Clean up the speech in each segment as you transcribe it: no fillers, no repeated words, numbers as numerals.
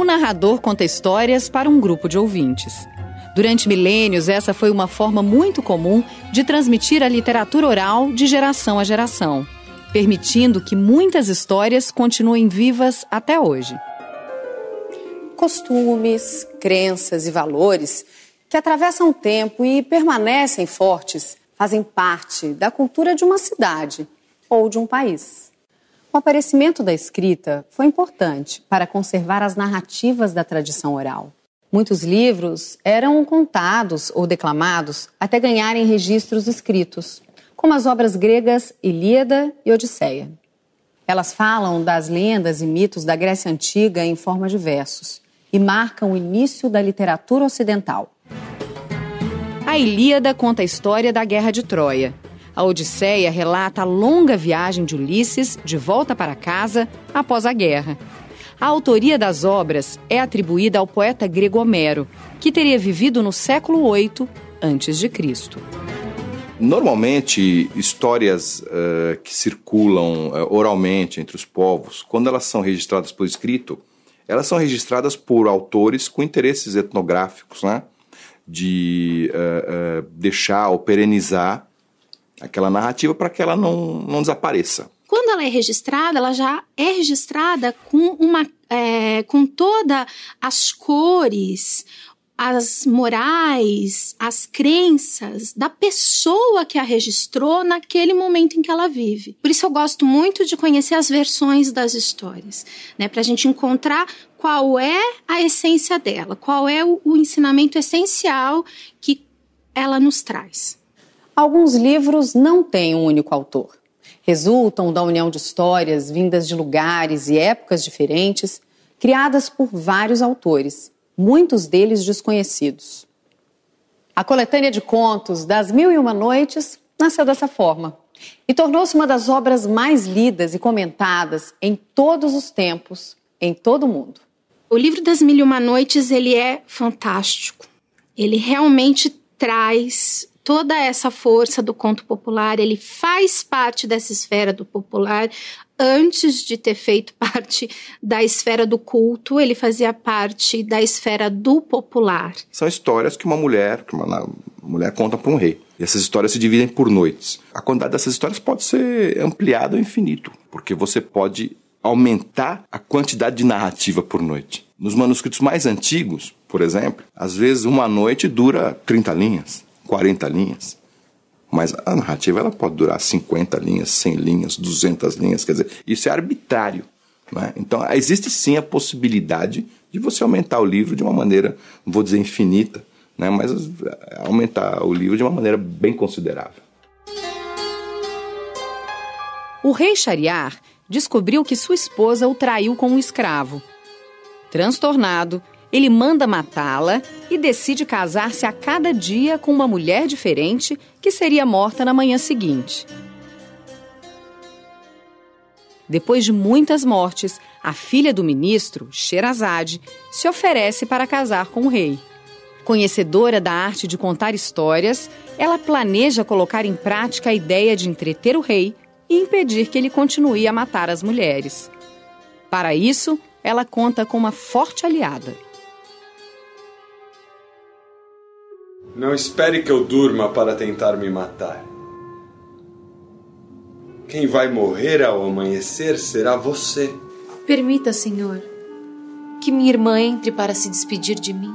Um narrador conta histórias para um grupo de ouvintes. Durante milênios, essa foi uma forma muito comum de transmitir a literatura oral de geração a geração, permitindo que muitas histórias continuem vivas até hoje. Costumes, crenças e valores que atravessam o tempo e permanecem fortes fazem parte da cultura de uma cidade ou de um país. O aparecimento da escrita foi importante para conservar as narrativas da tradição oral. Muitos livros eram contados ou declamados até ganharem registros escritos, como as obras gregas Ilíada e Odisseia. Elas falam das lendas e mitos da Grécia Antiga em forma de versos e marcam o início da literatura ocidental. A Ilíada conta a história da Guerra de Troia. A Odisseia relata a longa viagem de Ulisses de volta para casa após a guerra. A autoria das obras é atribuída ao poeta grego Homero, que teria vivido no século VIII a.C. Normalmente, histórias que circulam oralmente entre os povos, quando elas são registradas por escrito, elas são registradas por autores com interesses etnográficos, né? De deixar ou perenizar aquela narrativa para que ela não desapareça. Quando ela é registrada, ela já é registrada com todas as cores, as morais, as crenças da pessoa que a registrou naquele momento em que ela vive. Por isso eu gosto muito de conhecer as versões das histórias, né, para a gente encontrar qual é a essência dela, qual é o ensinamento essencial que ela nos traz. Alguns livros não têm um único autor. Resultam da união de histórias vindas de lugares e épocas diferentes, criadas por vários autores, muitos deles desconhecidos. A coletânea de contos das Mil e Uma Noites nasceu dessa forma e tornou-se uma das obras mais lidas e comentadas em todos os tempos, em todo o mundo. O livro das Mil e Uma Noites, ele é fantástico. Ele realmente traz toda essa força do conto popular, ele faz parte dessa esfera do popular. Antes de ter feito parte da esfera do culto, ele fazia parte da esfera do popular. São histórias que uma mulher conta para um rei. E essas histórias se dividem por noites. A quantidade dessas histórias pode ser ampliada ao infinito, porque você pode aumentar a quantidade de narrativa por noite. Nos manuscritos mais antigos, por exemplo, às vezes uma noite dura 30 linhas, 40 linhas. Mas a narrativa ela pode durar 50 linhas, 100 linhas, 200 linhas. Quer dizer, isso é arbitrário, né? Então, existe sim a possibilidade de você aumentar o livro de uma maneira, não vou dizer infinita, né? Mas aumentar o livro de uma maneira bem considerável. O rei Shahryar descobriu que sua esposa o traiu com um escravo. Transtornado, ele manda matá-la e decide casar-se a cada dia com uma mulher diferente que seria morta na manhã seguinte. Depois de muitas mortes, a filha do ministro, Sherazade, se oferece para casar com o rei. Conhecedora da arte de contar histórias, ela planeja colocar em prática a ideia de entreter o rei e impedir que ele continue a matar as mulheres. Para isso, ela conta com uma forte aliada. Não espere que eu durma para tentar me matar. Quem vai morrer ao amanhecer será você. Permita, Senhor, que minha irmã entre para se despedir de mim.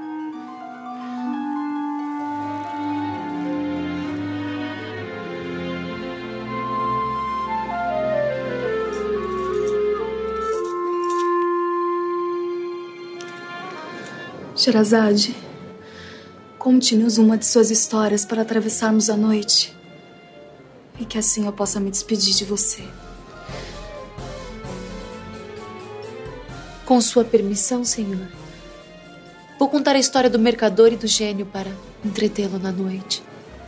Sherazade, conte-nos uma de suas histórias para atravessarmos a noite e que assim eu possa me despedir de você. Com sua permissão, Senhor, vou contar a história do mercador e do gênio para entretê-lo na noite.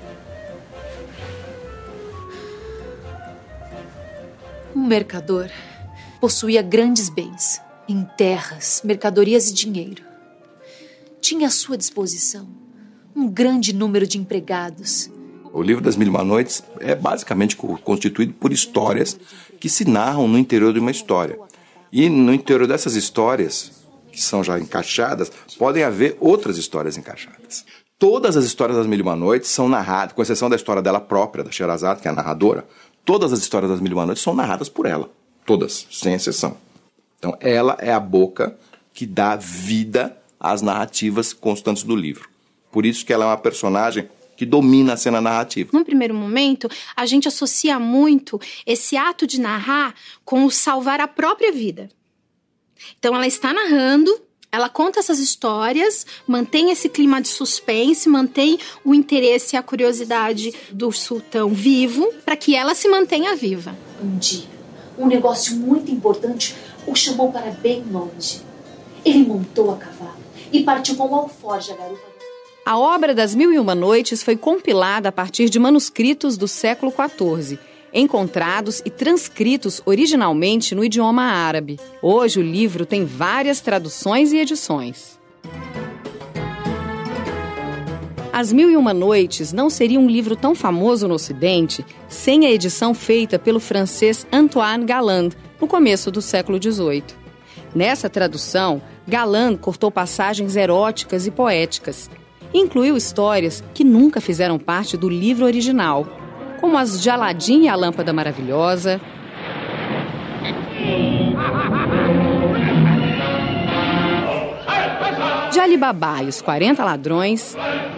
Um mercador possuía grandes bens em terras, mercadorias e dinheiro. Tinha à sua disposição um grande número de empregados. O livro das Mil e Uma Noites é basicamente constituído por histórias que se narram no interior de uma história. E no interior dessas histórias, que são já encaixadas, podem haver outras histórias encaixadas. Todas as histórias das Mil e Uma Noites são narradas, com exceção da história dela própria, da Sherazade, que é a narradora, todas as histórias das Mil e Uma Noites são narradas por ela. Todas, sem exceção. Então, ela é a boca que dá vida às narrativas constantes do livro. Por isso que ela é uma personagem que domina a cena narrativa. Num primeiro momento, a gente associa muito esse ato de narrar com o salvar a própria vida. Então, ela está narrando, ela conta essas histórias, mantém esse clima de suspense, mantém o interesse e a curiosidade do sultão vivo, para que ela se mantenha viva. Um dia, um negócio muito importante o chamou para bem longe. Ele montou a cavalo e partiu com o alforje à garupa. A obra das Mil e Uma Noites foi compilada a partir de manuscritos do século XIV, encontrados e transcritos originalmente no idioma árabe. Hoje o livro tem várias traduções e edições. As Mil e Uma Noites não seria um livro tão famoso no Ocidente sem a edição feita pelo francês Antoine Galland, no começo do século XVIII. Nessa tradução, Galland cortou passagens eróticas e poéticas. Incluiu histórias que nunca fizeram parte do livro original, como as de Aladim e a Lâmpada Maravilhosa, de Ali Babá e os 40 Ladrões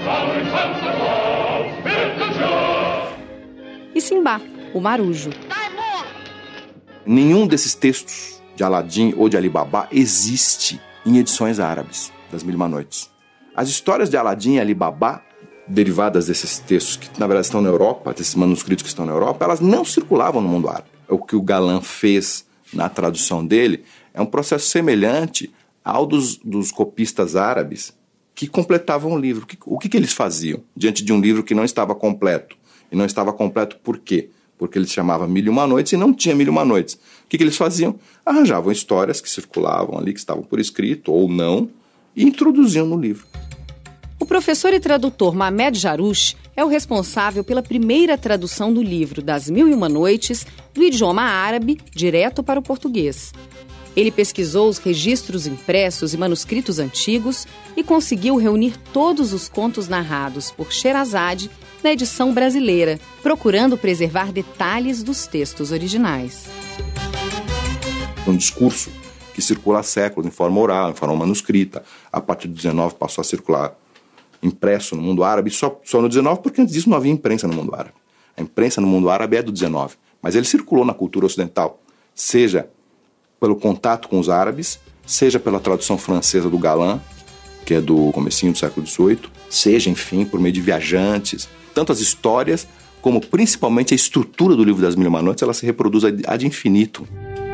e Simbá, o Marujo. Nenhum desses textos de Aladim ou de Ali Babá existe em edições árabes das Mil e Uma Noites. As histórias de Aladim e Ali Babá, derivadas desses textos que na verdade estão na Europa, desses manuscritos que estão na Europa, elas não circulavam no mundo árabe. O que o Galland fez na tradução dele é um processo semelhante ao dos copistas árabes que completavam o livro. O que eles faziam diante de um livro que não estava completo? E não estava completo por quê? Porque ele se chamava Mil e Uma Noites e não tinha Mil e Uma Noites. O que eles faziam? Arranjavam histórias que circulavam ali, que estavam por escrito ou não, e introduziam no livro. O professor e tradutor Mamed Jarouche é o responsável pela primeira tradução do livro das Mil e Uma Noites do idioma árabe direto para o português. Ele pesquisou os registros impressos e manuscritos antigos e conseguiu reunir todos os contos narrados por Sherazade na edição brasileira, procurando preservar detalhes dos textos originais. Um discurso que circula há séculos em forma oral, em forma manuscrita. A partir do 19 passou a circular impresso no mundo árabe, só no 19, porque antes disso não havia imprensa no mundo árabe. A imprensa no mundo árabe é do 19, mas ele circulou na cultura ocidental, seja pelo contato com os árabes, seja pela tradução francesa do Galland, que é do comecinho do século XVIII, seja, enfim, por meio de viajantes. Tanto as histórias, como principalmente a estrutura do livro das Mil e Uma Noites, ela se reproduz ad infinito.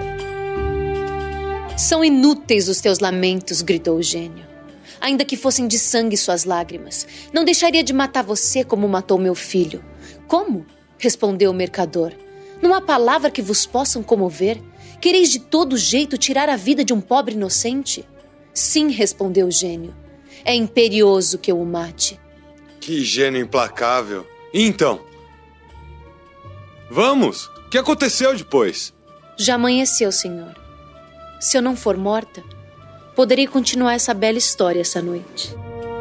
São inúteis os teus lamentos, gritou o gênio. Ainda que fossem de sangue suas lágrimas, não deixaria de matar você como matou meu filho. Como? Respondeu o mercador. Não há palavra que vos possam comover? Quereis de todo jeito tirar a vida de um pobre inocente? Sim, respondeu o gênio. É imperioso que eu o mate. Que gênio implacável. E então? Vamos! O que aconteceu depois? Já amanheceu, senhor. Se eu não for morta, poderei continuar essa bela história essa noite.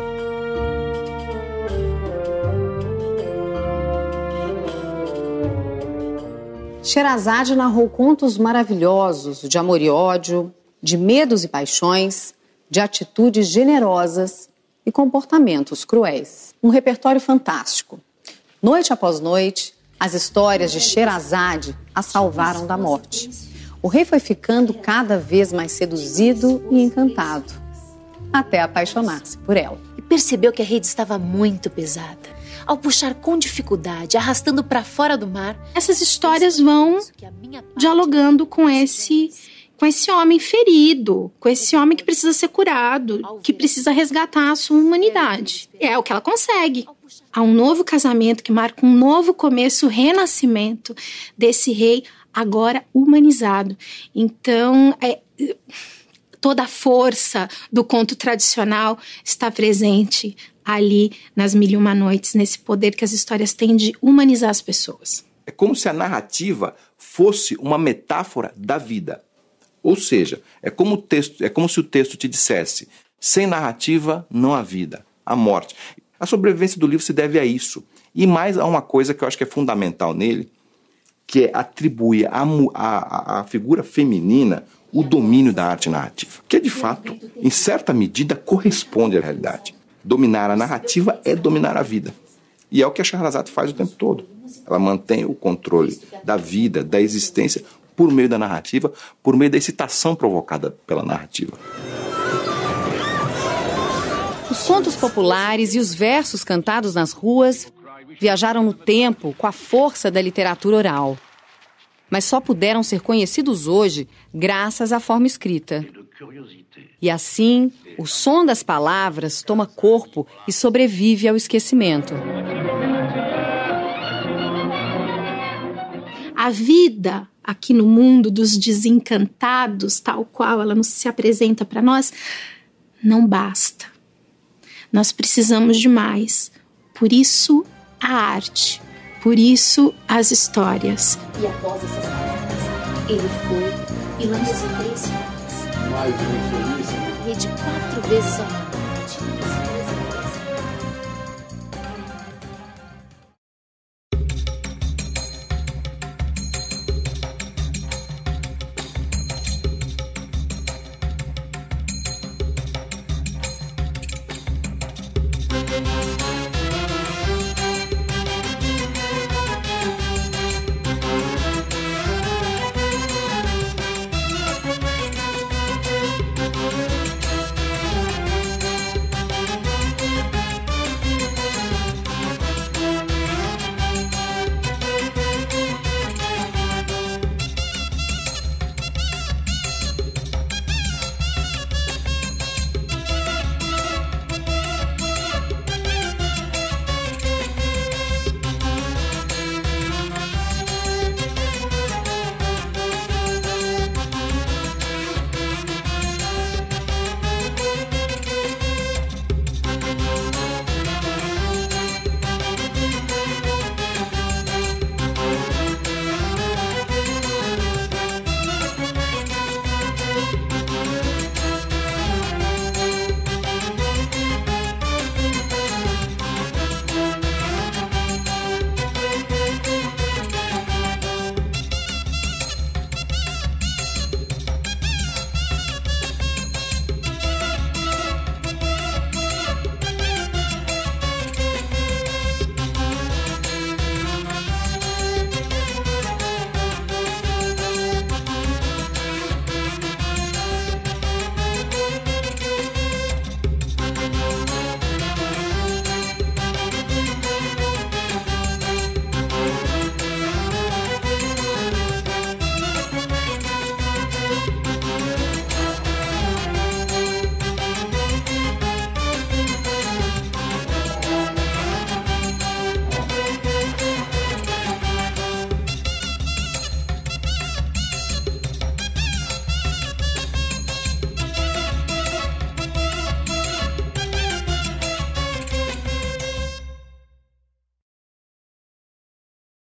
Sherazade narrou contos maravilhosos de amor e ódio, de medos e paixões, de atitudes generosas e comportamentos cruéis. Um repertório fantástico. Noite após noite, as histórias de Sherazade a salvaram da morte. O rei foi ficando cada vez mais seduzido e encantado, até apaixonar-se por ela. E percebeu que a rede estava muito pesada. Ao puxar com dificuldade, arrastando para fora do mar... Essas histórias vão dialogando com esse homem ferido, com esse homem que precisa ser curado, que precisa resgatar a sua humanidade. É o que ela consegue. Há um novo casamento que marca um novo começo, o renascimento desse rei agora humanizado. Então, toda a força do conto tradicional está presente ali nas Mil e Uma Noites, nesse poder que as histórias têm de humanizar as pessoas. É como se a narrativa fosse uma metáfora da vida. Ou seja, é como se o texto te dissesse: sem narrativa não há vida, há morte. A sobrevivência do livro se deve a isso. E mais a uma coisa que eu acho que é fundamental nele, que é atribuir à figura feminina o domínio da arte narrativa, que de fato, em certa medida, corresponde à realidade. Dominar a narrativa é dominar a vida. E é o que a Scheherazade faz o tempo todo. Ela mantém o controle da vida, da existência, por meio da narrativa, por meio da excitação provocada pela narrativa. Os contos populares e os versos cantados nas ruas viajaram no tempo com a força da literatura oral. Mas só puderam ser conhecidos hoje graças à forma escrita. E assim, o som das palavras toma corpo e sobrevive ao esquecimento. A vida aqui no mundo dos desencantados, tal qual ela se apresenta para nós, não basta. Nós precisamos de mais. Por isso, a arte. Por isso, as histórias. E após essas palavras, ele foi e lançou 3 fadas. Mais uma infeliz. Rede 4 vezes ao ano.